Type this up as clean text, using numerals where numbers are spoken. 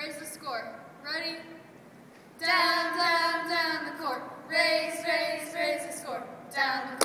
raise the score. Ready? Down, down, down the court. Raise the score. Down the court.